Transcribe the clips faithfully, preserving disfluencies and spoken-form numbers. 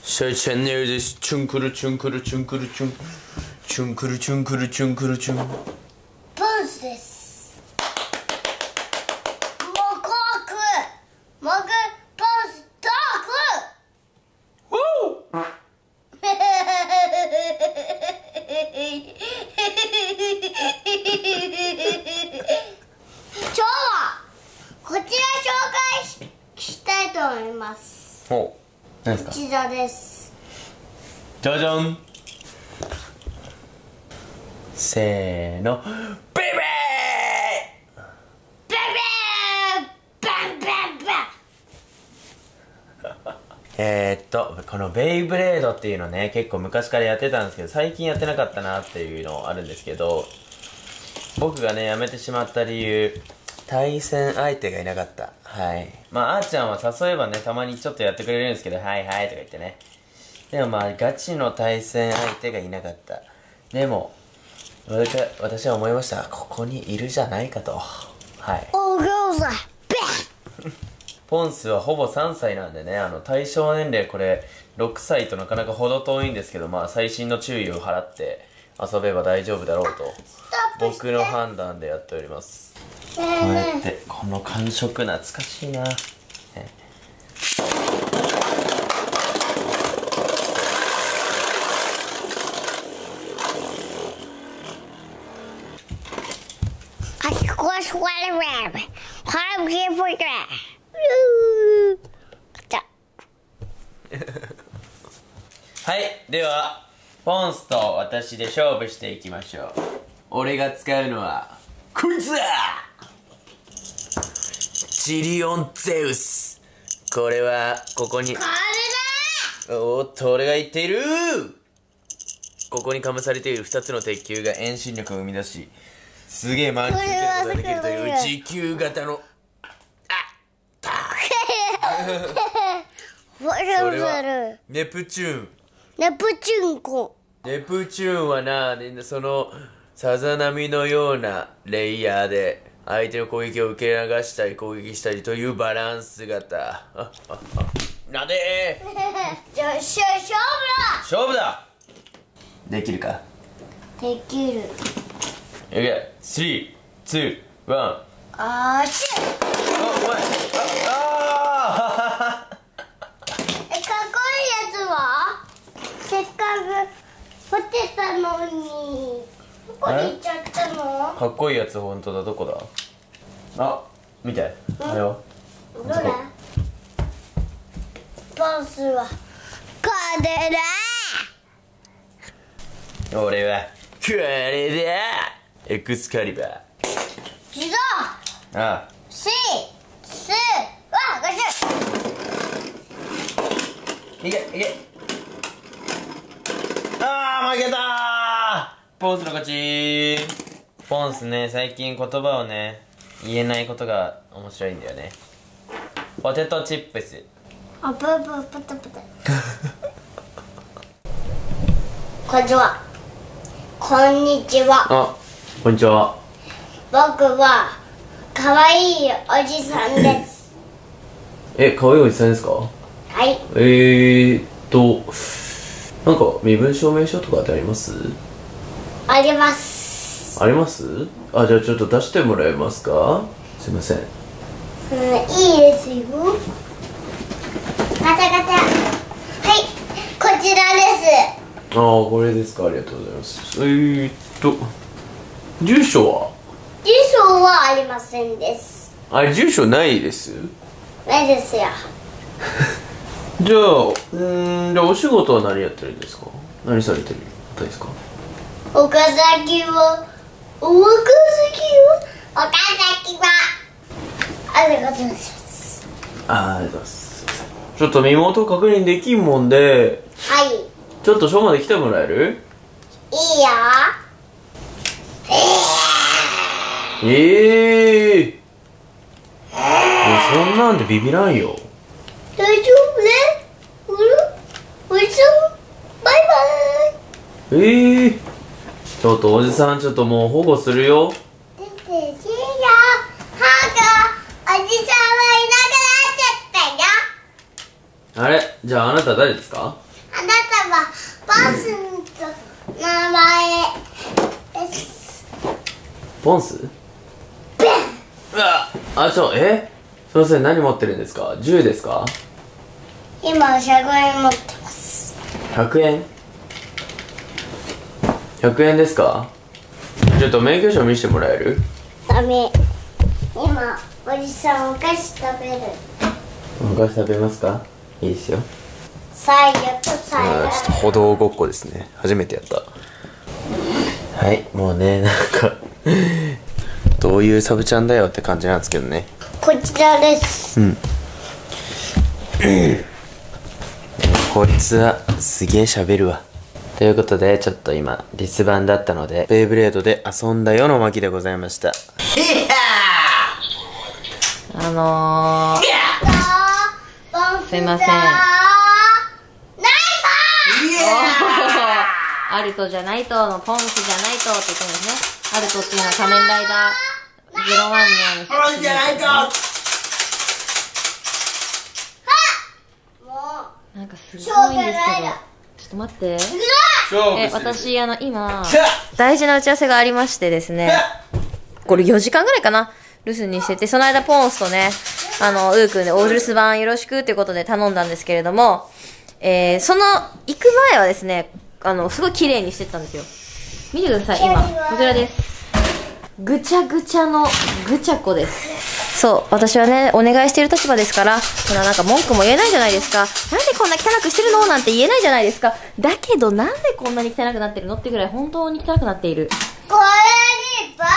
シャイチャンネルです。チュンクルチュンクルチュンクルチュンチュンクルチュンクルチュンクルチュン。 ポンスです。もこくもぐポンストーク。今日はこちら紹介 し, したいと思います。 お、何ですか？ こちらです。 じゃじゃん。せーの、ベイベーベイベーバンバンバン。 えー、っとこのベイブレードっていうのね、結構昔からやってたんですけど、最近やってなかったなっていうのあるんですけど、僕がねやめてしまった理由、対戦相手がいなかった。はい。まああーちゃんは誘えばね、たまにちょっとやってくれるんですけど、はいはいとか言ってね。でもまあガチの対戦相手がいなかった。でも私は私は思いました。ここにいるじゃないかと。はい。 お父さんポンスはほぼさんさいなんでね、あの対象年齢これろくさいとなかなか程遠いんですけど、まあ細心の注意を払って遊べば大丈夫だろうと僕の判断でやっております。こうやってこの感触懐かしいな、ね、はい、ではポンスと私で勝負していきましょう。俺が使うのはこいつだ、ジリオンゼウス。これはここに、 これだ。 おっと俺が言っている。ここにかまされているふたつの鉄球が遠心力を生み出し、すげえ回り続けることができるという持久型の、あったそれはネプチューン。 ネプチューンコ。 ネプチューンはな、そのさざ波のようなレイヤーで相手の攻撃を受け流したり攻撃したりというバランス型。なんでーじゃあ勝負だ。 勝負だ。できるか？ できる。 いけ、スリー、ツー、ワン。 あーしゅ。 お、お前、あ、あえ、かっこいいやつはせっかく掘ってたのにどこに行っちゃったの？ かっこいいやつ、ほんとだ。どこだ？あ、見て。あれよ。 どれ？ポンスはこれだ。 俺はこれだ。エクスカリバー。 自動ああ、 シースワンガシュ。 いけいけ。あー負けたー。ポンスの勝ち。ポンスね、最近言葉をね言えないことが面白いんだよね。ポテトチップス。 あ、ブーブープタプタ。こんにちは。こんにちは。 あ、こんにちは。 僕はかわいいおじさんです。 え、かわいいおじさんですか？ はい。 えーっとなんか身分証明書とかってあります？ あります。 あります？あ、じゃあちょっと出してもらえますか？すいません。 うん、いいですよ。ガチャガチャ。はい、こちらです。 ああ、これですか。ありがとうございます。えーっと住所は？ 住所はありませんです。 あ、住所ないです。 ないですよ。 じゃあ、うーん、じゃあお仕事は何やってるんですか？何されてる方ですか？ 岡崎は岡崎は岡崎はありがとうございます。 あありがとうございます。すいません。ちょっと身元確認できんもんで、 はい。 ちょっと署まで来てもらえる？ いいよ。 ええー、そんなんでビビらんよ。 大丈夫ね。うるおじさんバイバイ。 ええー、ちょっとおじさん、ちょっともう保護するよ。 出てしよ。はがおじさんはいなくなっちゃったよ。 あれ、じゃああなた誰ですか？ 名前です。 ポンス？うわあ、ちょ、えすいません、何持ってるんですか？銃ですか？ 今ひゃくえん持ってます。 ひゃくえん？ひゃくえんですか？ちょっと免許証見せてもらえる？ ダメ。今おじさんお菓子食べる。 お菓子食べますか？いいですよ。 最悪最悪。 ちょっと歩道ごっこですね。初めてやった。はい、もうね、なんかどういうサブちゃんだよって感じなんですけどね。 こちらです。 うんこいつはすげえ喋るわ。ということで、ちょっと今留守番だったのでベイブレードで遊んだよの巻でございました。 あのー、すいません。アルトじゃないとのポンスじゃないとって言ってるんですね。アルトっていうのは仮面ライダーゼロワンのポンスじゃないと。なんかすごいんですけど、ちょっと待って。え、私あの今大事な打ち合わせがありましてですね。これよじかんぐらいかな。留守にしてて、その間ポンスとね、あの、ウーくんでお留守番よろしくっていうことで頼んだんですけれども、えー、その、行く前はですね、あの、すごい綺麗にしてたんですよ。見てください、今。こちらです。ぐちゃぐちゃのぐちゃこです。そう、私はね、お願いしている立場ですから、そんななんか文句も言えないじゃないですか。なんでこんな汚くしてるのなんて言えないじゃないですか。だけど、なんでこんなに汚くなってるのってぐらい本当に汚くなっている。 これにバカ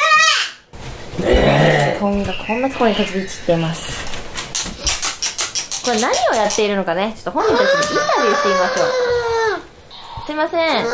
トンがこんなところに飛び散っています。これ何をやっているのかね、ちょっと本人たちにインタビューしてみましょう。すいません。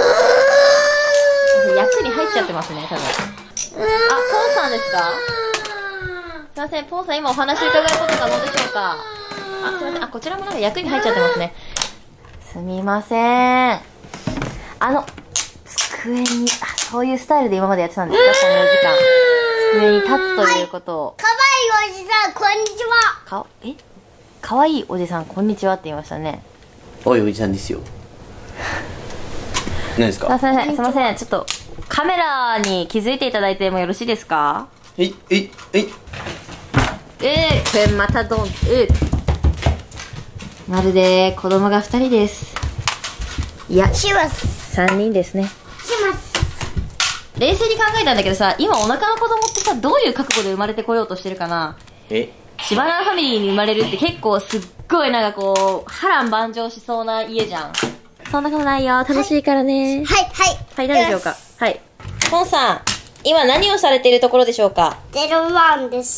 役に入っちゃってますね、多分。あ、ポンさんですか？すいません、ポンさん今お話伺うこと可能でしょうか？あ、すいません。あ、こちらもなんか役に入っちゃってますね。すみません。あの、机に、あ、そういうスタイルで今までやってたんですか、このよじかん。机に立つということを。 かわいいおじさん、こんにちは。 か、えかわいいおじさん、こんにちはって言いましたね。 おいおじさんですよ。何ですか？ すいません、すいません。ちょっと、カメラに気づいていただいてもよろしいですか？ えい、えい、えい。 えー、これまたドン、えー。まるで子供がふたりです。いや、 します。 さんにんですね。 します。 冷静に考えたんだけどさ、今お腹の子供ってさ、どういう覚悟で生まれてこようとしてるかな？ えシバナファミリーに生まれるって結構すっごいなんかこう、波乱万丈しそうな家じゃん。そんなことないよ。楽しいからね。 はい、はい。 はい、何でしょうか？はい。ポンさん、今何をされているところでしょうか？ ゼロワンです。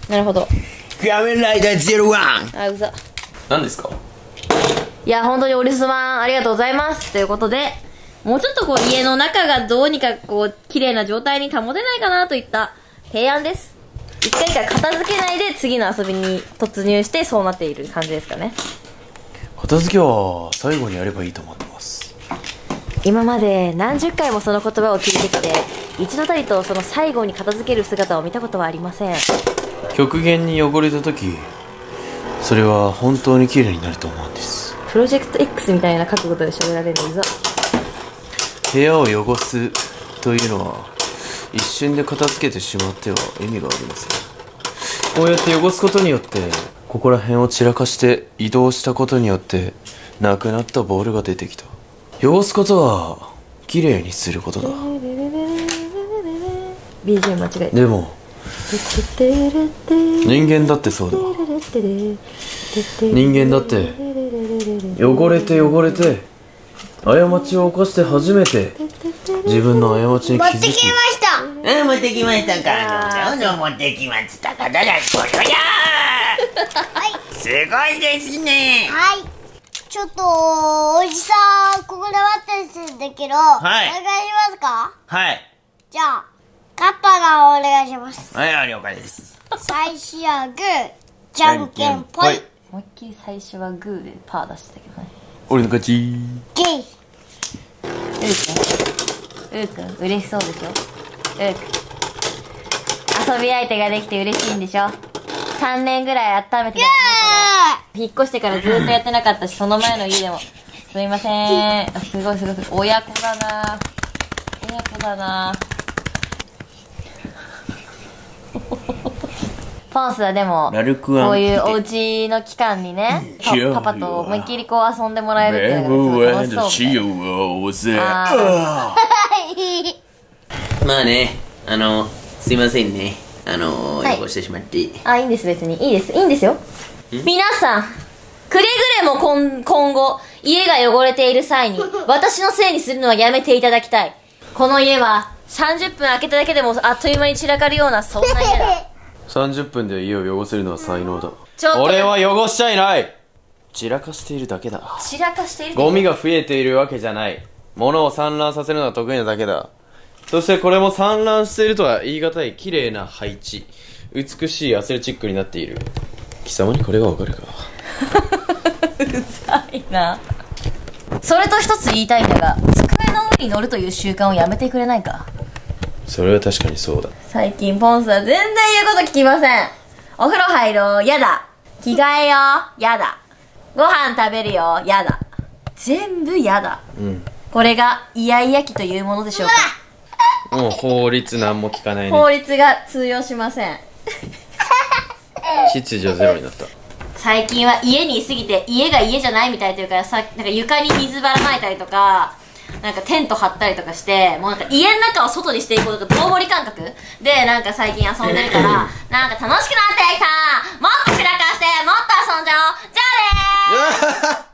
なるほど。 仮面ライダーゼロワン。 あ、うざ。 何ですか？ いや、本当にお留守番ありがとうございます。ということで、もうちょっとこう家の中がどうにかこう、綺麗な状態に保てないかなといった提案です。一回一回片付けないで次の遊びに突入してそうなっている感じですかね。 片付けは最後にやればいいと思ってます。 今まで何十回もその言葉を聞いてきて、一度たりとその最後に片付ける姿を見たことはありません。 極限に汚れた時、それは本当に綺麗になると思うんです。 プロジェクト X みたいな覚悟で喋られるぞ。 部屋を汚すというのは一瞬で片付けてしまっては意味がありません。こうやって汚すことによって、ここら辺を散らかして移動したことによってなくなったボールが出てきた。汚すことは綺麗にすることだ。 ビージーエム 間違えた。 でも人間だってそうだ。人間だって汚れて汚れて過ちを犯して初めて自分の過ちに気づき、 持ってきました。 うん、持ってきましたか。どうぞ持ってきましたか。だだ、これやー。すごいですね。 はい。ちょっと、おじさん、ここで待ってるんだけど、 はいお願いしますか？ はい。 じゃあ、カッパがお願いします。 はい、了解です。 最初はグー、じゃんけんぽい。 思いっきり最初はグーでパー出してたけどね。 俺の勝ち。 ゲイ。 うーくん、うーくん、嬉しそうでしょ？うーくん。遊び相手ができて嬉しいんでしょ？さんねんぐらい温めてたよね、これ。引っ越してからずっとやってなかったし、その前の家でも。 すいません。あ、すごいすごいすごい。親子だな。親子だな。ポンスはでも、 ラルクアンこういうお家の期間にね、パパパと思いっきりこう遊んでもらえるっていうのがすごい楽しそうで。あまあね、あの、すいませんね。あの、 はい汚してしまって。 あ、いいんです、別に。いいです。いいんですよ。皆さん、くれぐれも今今後、家が汚れている際に、私のせいにするのはやめていただきたい。この家は、さんじゅっぷん空けただけでもあっという間に散らかるような、そんな家だ。 さんじゅっぷんで家を汚せるのは才能だ。 ちょっと俺は汚しちゃいない。散らかしているだけだ。 散らかしているゴミが増えているわけじゃない。物を散乱させるのは得意なだけだ。そしてこれも散乱しているとは言い難い綺麗な配置。美しいアスレチックになっている。貴様にこれがわかるか。 うざいな。それと一つ言いたいんだが、机の上に乗るという習慣をやめてくれないか。 それは確かにそうだ。 最近ポンスは全然言うこと聞きません。お風呂入ろう、やだ。着替えよう、やだ。ご飯食べるよ、やだ。全部やだ。 うん。 これがイヤイヤ期というものでしょうか。 もう法律なんも聞かないね。 法律が通用しません。 秩序ゼロになった。 最近は家にいすぎて家が家じゃないみたいというからさ、なんか床に水ばらまいたりとか、なんかテント張ったりとかして、もうなんか家の中を外にしていこうとか、棒盛り感覚でなんか最近遊んでるから、なんか楽しくなってきた、もっと散らかしてもっと遊んじゃおう、じゃあねー